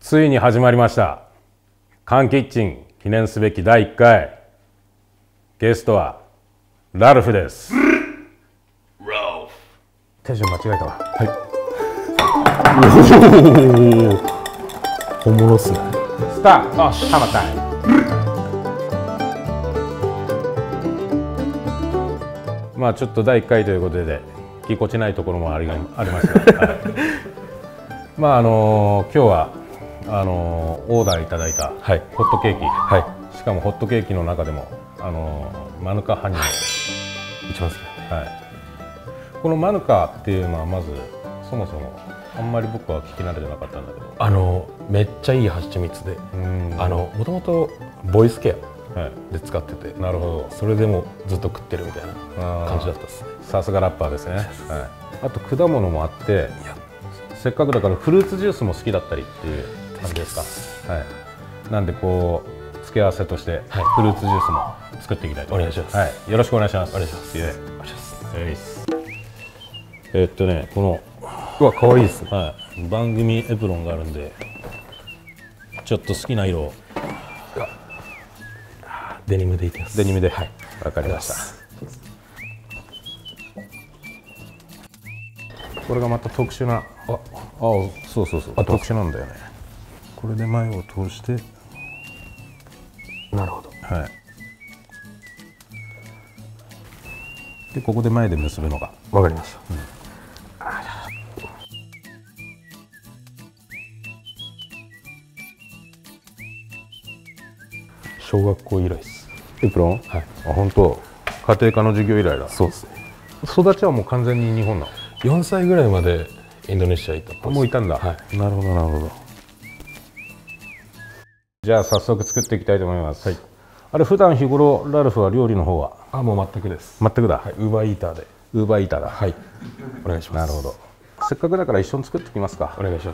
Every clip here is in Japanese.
ついに始まりました缶キッチン記念すべき第1回。ゲストはラルフです。手順間違えたわ。 はい。本物っすね。 スタートハマタイム。まあちょっと第1回ということでぎこちないところもありましたが、はい、まあ今日はオーダーいただいたホットケーキ、はい、しかもホットケーキの中でもマヌカハニーの一番好きだね。 はい、このマヌカっていうのはまずそもそもあんまり僕は聞き慣れてなかったんだけど、 めっちゃいい蜂蜜で、もともとボイスケアで使ってて、 なるほど、 それでもずっと食ってるみたいな感じだったですね。 さすがラッパーですね。はい、あと果物もあって、せっかくだからフルーツジュースも好きだったりっていう感じですか。はい、なんでこう付け合わせとしてフルーツジュースも作っていきたいと思います。 お願いします。 はい、よろしくお願いします。 お願いします。 このうわ、可愛いですね。 はい、番組エプロンがあるんで、ちょっと好きな色をデニムでいきます。 デニムで、 はい、 わかりました。これがまた特殊な、そうそうそう、特殊なんだよね。これで前を通して、 なるほど。 はい。でここで前で結ぶのがわかりました。小学校以来です。 エプロン？はい。あ、本当。家庭科の授業以来だ。 そうですね。 育ちはもう完全に日本なの ？4歳ぐらいまでインドネシア行った。 もういたんだ。 はい。 なるほどなるほど。じゃあ早速作っていきたいと思います。はい。あれ普段日頃ラルフは料理の方は？ もう全くです。 全くだ。 はい。ウーバーイーターで。 ウーバーイーターだ。 はい。お願いします。 なるほど。せっかくだから一緒に作っていきますか。 お願いします。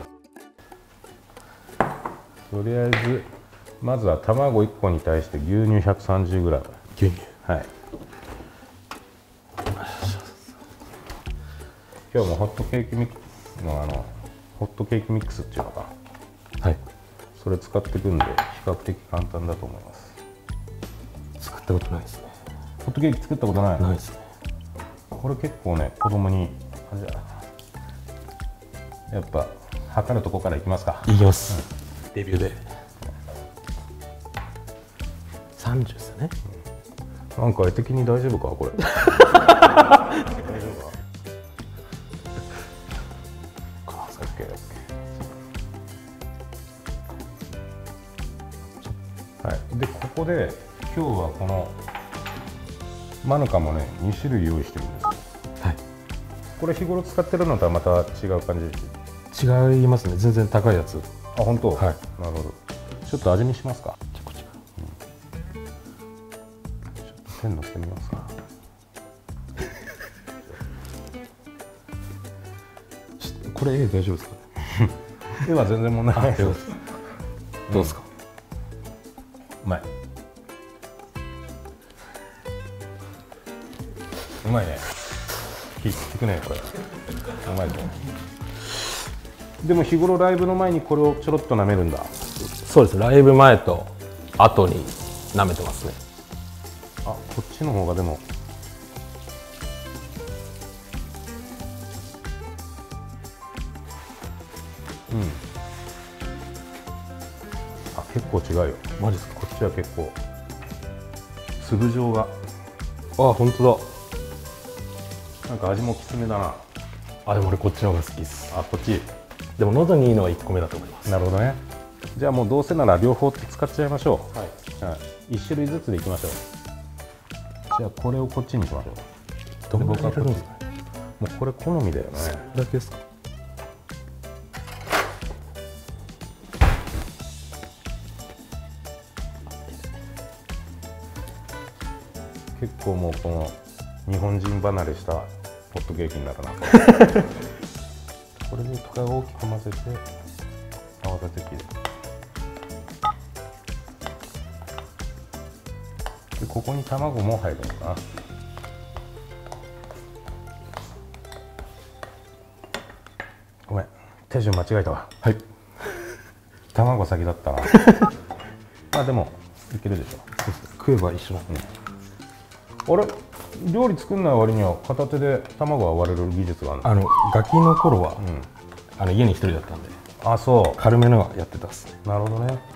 とりあえずまずは卵1個に対して牛乳 130g。 牛乳。 はい。今日もホットケーキミックスのホットケーキミックスっていうのか、 はい、 それ使っていくんで比較的簡単だと思います。 作ったことないですね。 ホットケーキ作ったことない？ ないですね。 これ結構ね、子供にじゃあやっぱ測るとこからいきますか。 いきます、デビューで30ですよね。 なんか絵的に大丈夫かこれ。大丈夫か。はい。でここで今日はこのマヌカもね2種類用意してるんですよ。 はい。 これ日頃使ってるのとはまた違う感じ？ 違いますね。全然高いやつ。 あ、本当？ はい。 なるほど。ちょっと味見しますか。 じゃこっちから、 ちょっとペンのせてみますか。 これ大丈夫ですかね。 絵は全然問題ないです。 どうですか？ うまい。うまいね。効くねこれ。うまいぞ。でも日頃ライブの前にこれをちょろっと舐めるんだ。 そうです。ライブ前と後に舐めてますね。 あ、こっちの方がでもあ、結構違うよ。 マジですか？ こっちは結構粒状が、 本当なんか味もきつめだな。 でも俺こっちの方が好きです。 あ、こっち。 でも喉にいいのは1個目だと思います。 なるほどね。じゃあもうどうせなら両方使っちゃいましょう。 はい。 はい、1種類ずつでいきましょう。じゃあこれをこっちにしましょう。 どんぐらい入れるんですか？ もうこれ好みだよね。 だけですか？ 結構もうこの日本人離れしたホットケーキになるな。これに大きく混ぜて泡立て器で。でここに卵も入るのかな。手順間違えたわ。 はい。 卵先だったなまあでもいけるでしょ。 そうです、食えば一緒なんで、 あれ料理作んない割には片手で卵が割れる技術があるの？ ガキの頃は、家に一人だったんで、 あ、そう、 軽めのはやってたっすね。 なるほどね。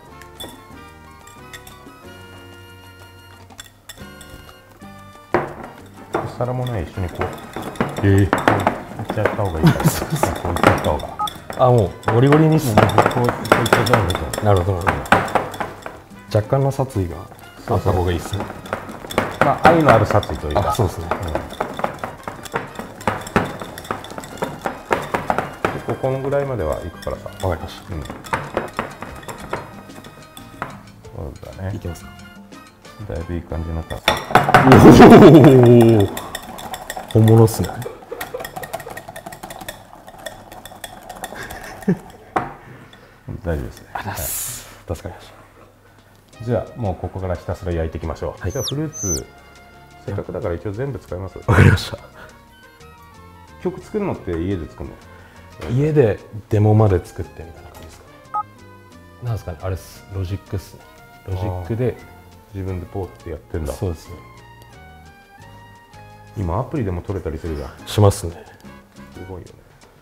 皿もね、一緒にこういっちゃった方がいいからこういっちゃった方が、 あ、もうゴリゴリにすね。 こういっちゃった方がいいと思う。 なるほどなるほど。若干の殺意があった方がいいですね。 まあ愛のある殺意というか。 あ、そうですね。 結構このぐらいまではいくからさ。 わかりました。 そうだね。 いきますか。 だいぶいい感じになったさ。 おお、本物っすね。 大丈夫ですね。 助かりました。 じゃあもうここからひたすら焼いていきましょう。じゃあフルーツせっかくだから一応全部使います。 わかりました。 曲作るのって家で作るの？ 家でデモまで作ってみたいな感じですかね。なんですかね、あれっす、ロジックっすね。ロジックで自分でポーってやってんだ。 そうですね。 今アプリでも撮れたりするじゃん。 しますね。 すごいよね。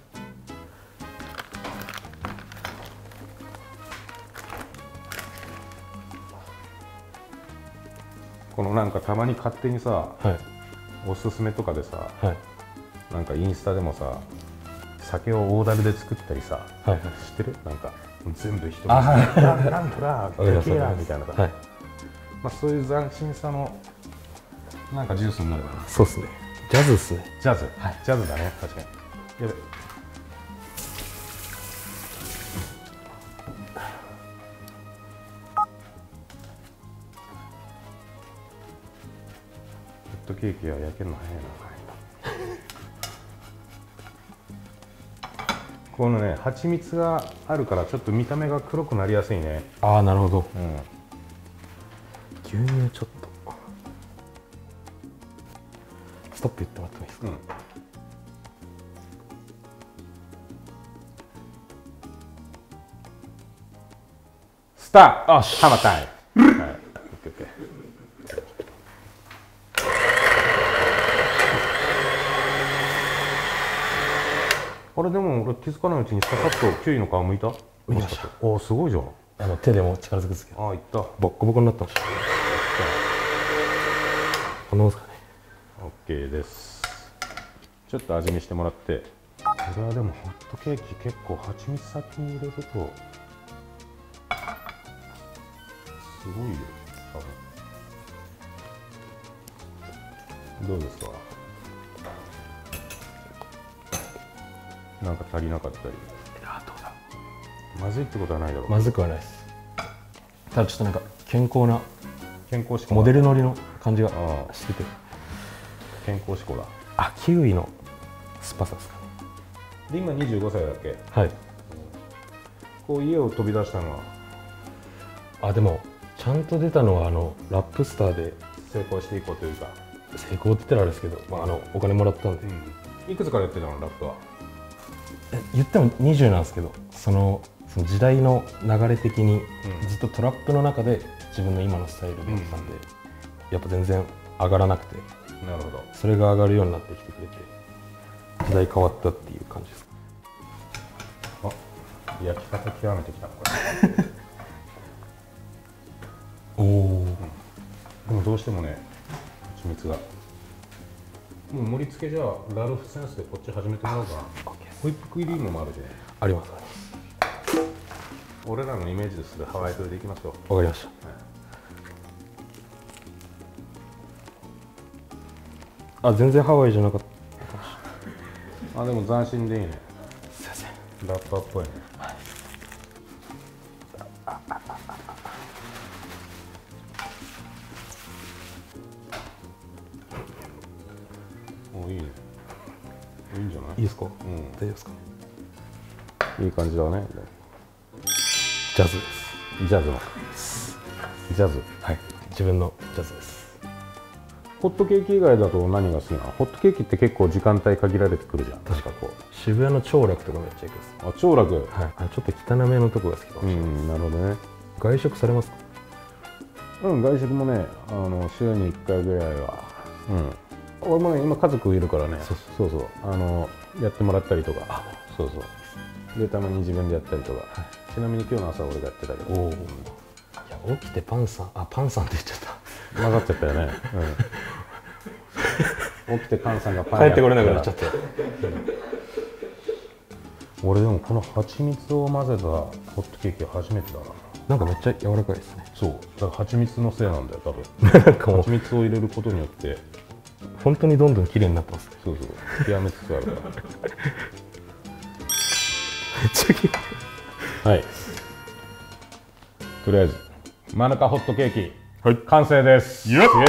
このなんかたまに勝手にさ、おすすめとかでさ、なんかインスタでもさ、酒を大樽で作ったりさ、知ってる？なんか全部人がなんとかテキーラみたいなさ、まあそういう斬新さのなんかジュースになるかな。 そうですね。ジャズですね。 ジャズ、ジャズだね、確かに。やべ。ホットケーキは焼けるの早いな。このね、蜂蜜があるからちょっと見た目が黒くなりやすいね。 ああ、なるほど。牛乳ちょっとストップ言ってもらってもいいですか？ スタート。ハマタイム。はい、オッケーオッケー。あれでも俺気づかないうちにささっとキウイの皮剥いた？ 剥きました。 おお、すごいじゃん。 手でも力ずくですけど。 ああ、いった。 ボッコボコになってました。このですかね。 オッケーです。ちょっと味見してもらって。これはでもホットケーキ結構蜂蜜先に入れるとすごいよ。多分。どうですか？なんか足りなかったり。 どうだ。 まずいってことはないだろう。 まずくはないです。ただちょっとなんか健康な志向モデル乗りの感じがしてて。 健康志向だ。 あ、キウイの酸っぱさですかね。 で今25歳だっけ？ はい。 こう家を飛び出したのは？ でもちゃんと出たのはラップスターで成功していこうというか。 成功って言ったらあれですけど、お金もらったんで。 いくつからやってたのラップは？ 言っても20なんですけど、その時代の流れ的にずっとトラップの中で自分の今のスタイルでやってたんで、やっぱ全然上がらなくて、 なるほど。それが上がるようになってきてくれて、時代変わったっていう感じです。 焼き方極めてきたのこれ。でもどうしてもね、蜂蜜がもう盛り付けじゃあラルフセンスでこっち始めてもらおうかな。ホイップクリームもあるしね。 あります。 俺らのイメージでするハワイ風でいきますよ。 わかりました。全然ハワイじゃなかった。 でも斬新でいいね。 すいません。 ラッパーっぽいね。いいね。いいんじゃない？ いいですか？大丈夫ですか？ いい感じだね。 ジャズです。 ジャズの。ジャズ。 はい。自分のジャズです。 ホットケーキ以外だと何が好きなの？ホットケーキって結構時間帯限られてくるじゃん。 確かこう渋谷の長楽とかめっちゃ行くです。 あ、長楽。 はい。ちょっと汚めのとこが好きかもしれない。 なるほどね。 外食されますか？ 外食もね、週に1回ぐらいは。俺もね、今家族いるからね。そうやってもらったりとか。そうそう。で、たまに自分でやったりとか。ちなみに今日の朝俺がやってたけど。いや、起きてパンさんって言っちゃった。 混ざっちゃったよね。起きてカンさんがパン帰ってこれなくなっちゃって。 俺でもこの蜂蜜を混ぜたホットケーキ初めてだな。 なんかめっちゃ柔らかいですね。 そう。だから蜂蜜のせいなんだよ多分。蜂蜜を入れることによって本当にどんどん綺麗になってますね。 そう。極めつつあるから。めっちゃ綺麗。 はい。とりあえずマヌカホットケーキ、完成です。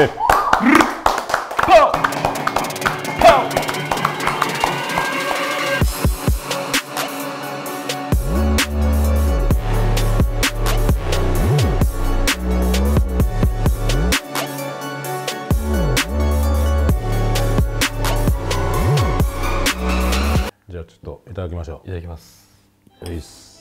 じゃあちょっといただきましょう。 いただきます。 いいっす。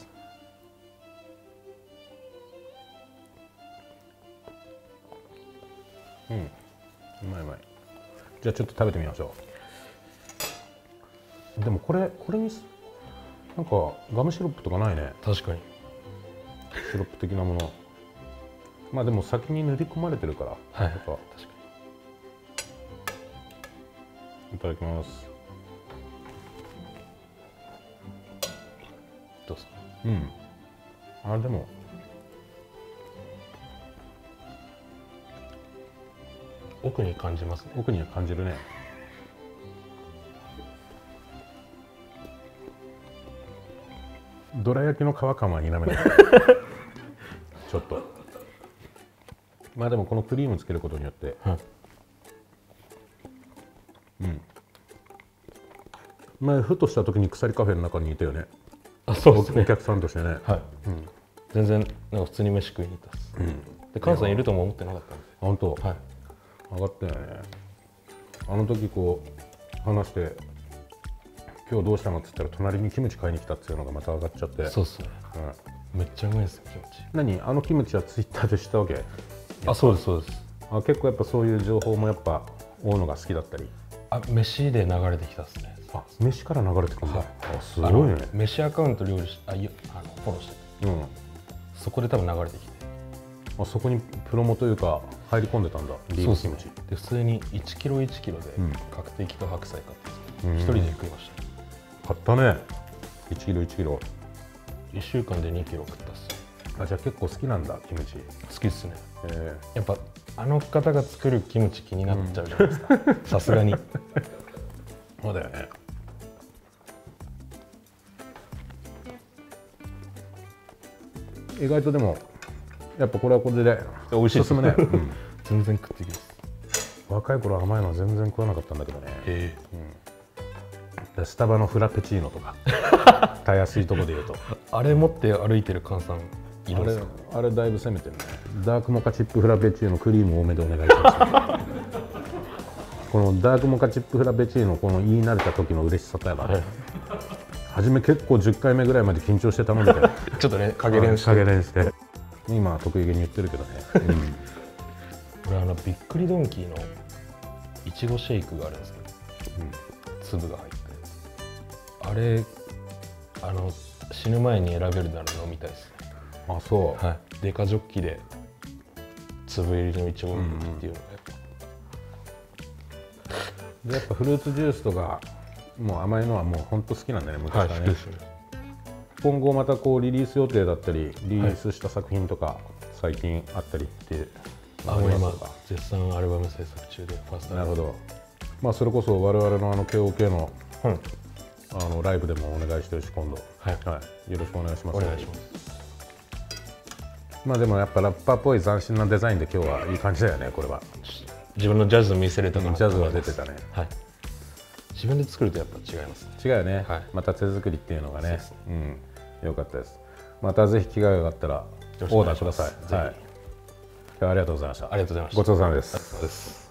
うまい。じゃあちょっと食べてみましょう。でもこれになんかガムシロップとかないね。 確かに。 シロップ的なもの。まあでも先に塗り込まれてるから。 はい。 確かに。いただきます。 どうぞ。 でも奥に感じますね。 奥には感じるね。どら焼きの皮感は否めない。ちょっと。まあでもこのクリームつけることによって、前ふとした時に鎖カフェの中にいたよね。 そうですね。 お客さんとしてね。 全然なんか普通に飯食いに行ったっす。で、菅さんいるとも思ってなかったんで。 本当。 はい。 上がったよね。あの時こう話して今日どうしたのって言ったら隣にキムチ買いに来たっていうのがまた上がっちゃって。 そうっすね。めっちゃうまいですよキムチ。 何？あのキムチはツイッターで知ったわけ？ そうです。 結構やっぱそういう情報もやっぱ追うのが好きだったり。 飯で流れてきたっすね。 飯から流れてくるんだ。すごいね。 飯アカウント料理フォローしてて、そこで多分流れてきて、 そこにプロモというか入り込んでたんだ。リーフキムチで普通に1キロ1キロで角的と白菜買って一人で食いました。 買ったね。1キロ1キロ。 1週間で2キロ食ったっす。 じゃあ結構好きなんだキムチ。 好きっすね。やっぱあの方が作るキムチ気になっちゃうじゃないですか。さすがに。 そうだよね。意外とでもやっぱこれはこれで美味しいです。 進むね。 全然食ってきます。 若い頃甘いのは全然食わなかったんだけどね。スタバのフラペチーノとかたやすいとこで言うとあれ持って歩いてる菅さんいるんですか？ あれだいぶ攻めてるね。ダークモカチップフラペチーノクリーム多めでお願いします。このダークモカチップフラペチーノこの言い慣れた時の嬉しさとやばね。初め結構10回目ぐらいまで緊張して頼んでてちょっとね影練して今は得意げに言ってるけどね。 これびっくりドンキーのいちごシェイクがあるんですけど、粒が入ってあれ死ぬ前に選べるなら飲みたいですね。 そう。 デカジョッキで粒入りのいちごっていうのがやっぱフルーツジュースとかもう甘いのはもう本当好きなんだね昔からね。今後またこうリリース予定だったりリリースした作品とか最近あったりって今絶賛アルバム制作中でファースト。 なるほど。まあそれこそ我々のKOK のライブでもお願いしてるし今度よろしくお願いします。 お願いします。 まあでもやっぱラッパーっぽい斬新なデザインで今日はいい感じだよね。これは自分のジャズ見せれたから。 ジャズは出てたね。 自分で作るとやっぱ違いますね。 違うよね。また手作りっていうのがね。よかったです。またぜひ機会があったらオーダーください。ありがとうございました。 ありがとうございました。 ごちそうさまです。